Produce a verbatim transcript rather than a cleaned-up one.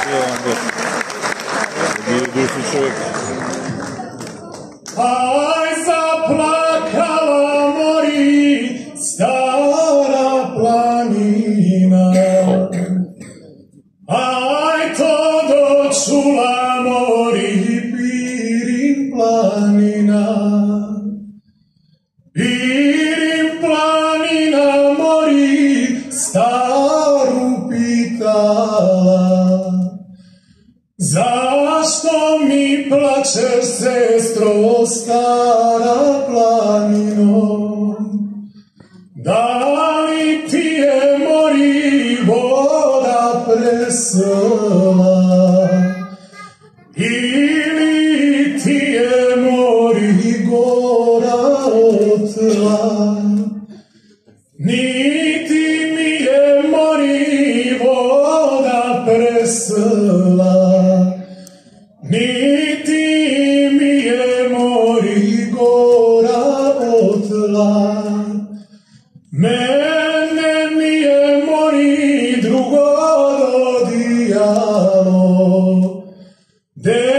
Aj, zaplakala mori stara planina, aj to dočula mori Pirin planina. Pirin planina mori staru pitala, zašto mi plačeš, sestro, stara planino? Da li ti je mori voda presela, ili ti je mori gora otla? Niti mi je mori voda presela, niti mi je mori gora otla. Mene mi je mori drugo dodijalo,